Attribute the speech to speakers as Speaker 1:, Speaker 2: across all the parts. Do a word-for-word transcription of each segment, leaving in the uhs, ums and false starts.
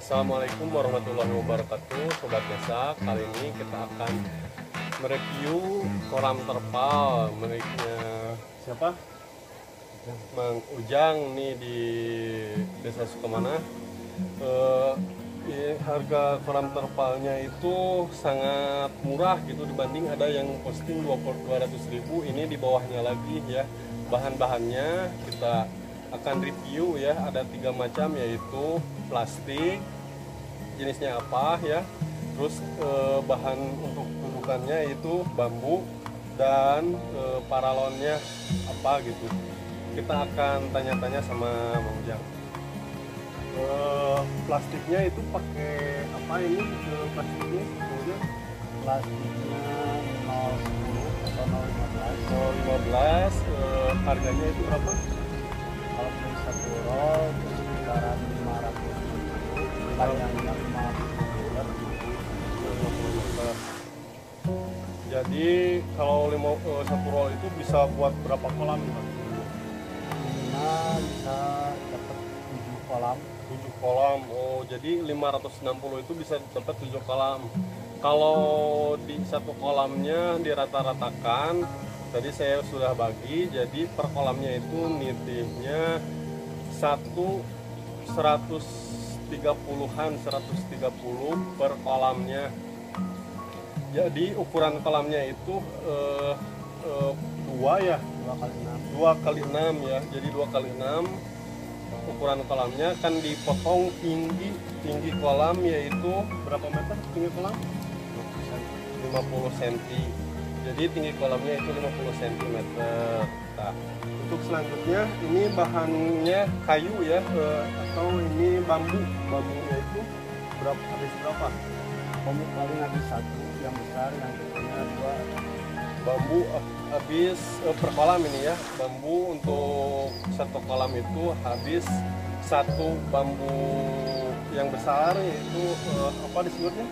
Speaker 1: Assalamualaikum warahmatullahi wabarakatuh, Sobat Desa. Kali ini kita akan mereview kolam terpal miliknya siapa? Mang Ujang nih di Desa Sukamana. Eh, ini harga kolam terpalnya itu sangat murah gitu, dibanding ada yang posting dua ratus ribu, ini di bawahnya lagi ya. Bahan-bahannya kita akan review ya, ada tiga macam, yaitu plastik, jenisnya apa ya, terus eh, bahan untuk tudukannya itu bambu, dan eh, paralonnya apa gitu. Kita akan tanya-tanya sama Mang Ujang. Eh, plastiknya itu pakai apa ini? Eh, plastiknya sebetulnya
Speaker 2: Plastiknya nol sepuluh atau nol lima belas.
Speaker 1: nol lima belas. Eh, harganya itu berapa?
Speaker 2: Kalau beli satu roll itu sekitaran lima ratus ribu, panjangnya lima puluh meter.
Speaker 1: Jadi kalau lima, eh, satu roll itu bisa buat berapa kolam nih, Mas?
Speaker 2: Minimal bisa dapat tujuh kolam.
Speaker 1: tujuh kolam. Oh, jadi lima ratus enam puluh itu bisa dapat tujuh kolam. Kalau di satu kolamnya dirata-ratakan, tadi saya sudah bagi, jadi per kolamnya itu nitihnya satu seratus tiga puluhan, seratus tiga puluh per kolamnya. Jadi ukuran kolamnya itu eh, eh, dua ya,
Speaker 2: Dua kali enam.
Speaker 1: dua kali enam ya, jadi dua kali enam. Ukuran kolamnya kan dipotong tinggi tinggi kolam, yaitu berapa meter tinggi kolam? lima puluh sentimeter. Jadi tinggi kolamnya itu lima puluh sentimeter. Nah, untuk selanjutnya ini bahannya kayu ya, eh, atau ini bambu. Bambunya itu berapa, habis berapa?
Speaker 2: Komik paling habis satu, yang besar, yang kecilnya dua.
Speaker 1: Bambu habis eh, per kolam ini ya. Bambu untuk satu kolam itu habis satu bambu yang besar, yaitu eh, apa disebutnya?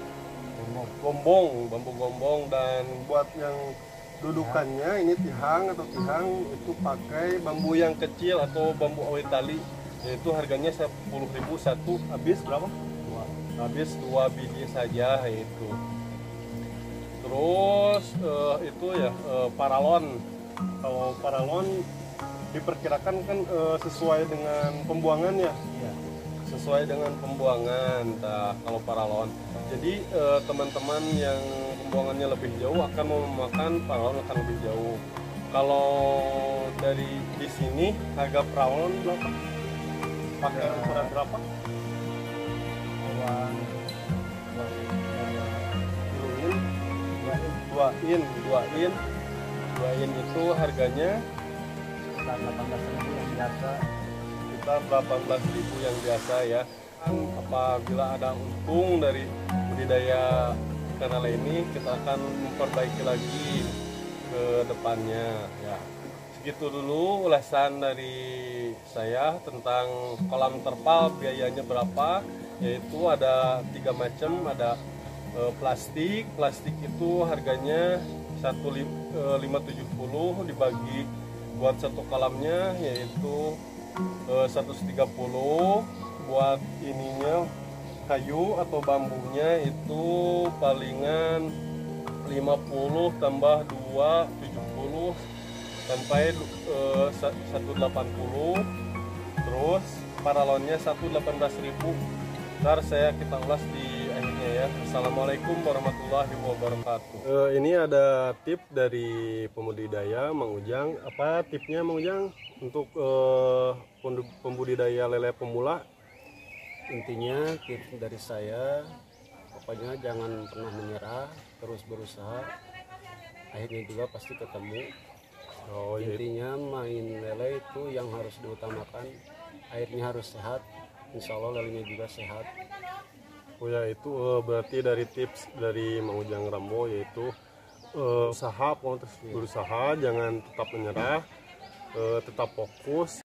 Speaker 1: Gombong, bambu gombong. Dan buat yang dudukannya ini tihang atau tihang, itu pakai bambu yang kecil atau bambu awet tali, yaitu harganya sepuluh ribu satu, habis berapa?
Speaker 2: Dua.
Speaker 1: Habis dua biji saja itu. Terus eh, itu ya eh, paralon. Kalau paralon diperkirakan kan eh, sesuai dengan pembuangannya,
Speaker 2: Iya.
Speaker 1: sesuai dengan pembuangan. Nah, kalau paralon, jadi eh, teman-teman yang pembuangannya lebih jauh akan memakan paralon akan lebih jauh. Kalau dari di sini harga paralon berapa? Pakai
Speaker 2: Ya.
Speaker 1: ukuran berapa?
Speaker 2: Uang dua
Speaker 1: In, dua in, dua in, dua in itu harganya
Speaker 2: sekitar delapan belas ribu yang biasa.
Speaker 1: kita delapan belas ribu yang biasa ya. Apabila ada untung dari budidaya ikan lele ini, kita akan memperbaiki lagi ke depannya ya. Segitu dulu ulasan dari saya tentang kolam terpal, biayanya berapa, yaitu ada tiga macam. Ada eh, plastik plastik itu harganya satu lima tujuh puluh, dibagi buat satu kolamnya yaitu eh, seratus tiga puluh. Buat ininya kayu atau bambunya itu palingan lima puluh tambah dua, tujuh puluh, sampai eh, seratus delapan puluh. Terus paralonnya seratus delapan belas ribu. Ntar saya kita ulas di akhirnya ya. Assalamualaikum warahmatullahi wabarakatuh. Eh, ini ada tip dari pembudidaya Mang Ujang. Apa tipnya Mang Ujang untuk eh, pembudidaya lele pemula?
Speaker 2: Intinya tips dari saya, pokoknya jangan pernah menyerah, terus berusaha, akhirnya juga pasti ketemu.
Speaker 1: Oh, iya.
Speaker 2: Intinya main lele itu yang harus diutamakan, airnya harus sehat, insya Allah lelenya juga sehat.
Speaker 1: Oh ya, itu eh, berarti dari tips dari Mang Ujang Rambo, yaitu eh, usaha, pokoknya terus berusaha, jangan tetap menyerah, eh, tetap fokus.